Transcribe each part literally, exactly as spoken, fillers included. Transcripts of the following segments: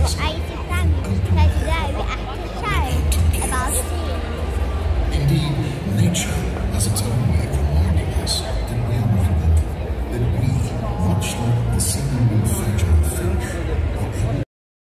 is. I sit down because today we actually show about seals. Indeed, nature has its own way of reminding us that we are not alone, that we, much like the seemingly fragile fish, are able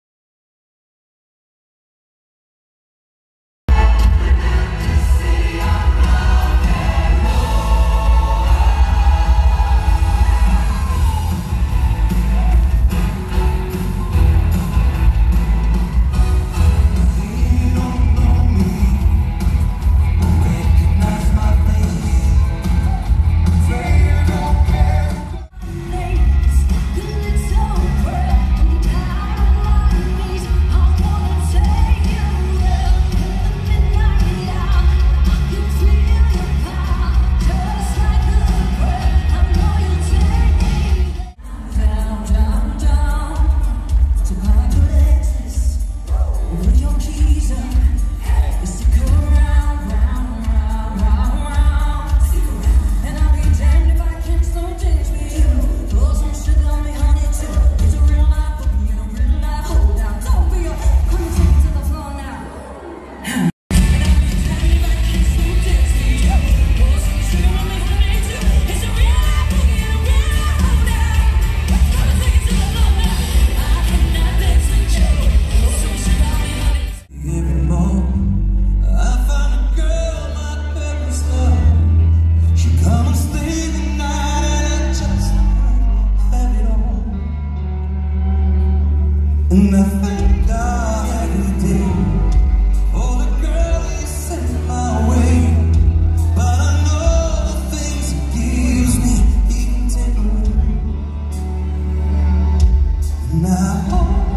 and I thank God every day for the girl He sent my way. But I know the things He gives me, He can take away. And I hope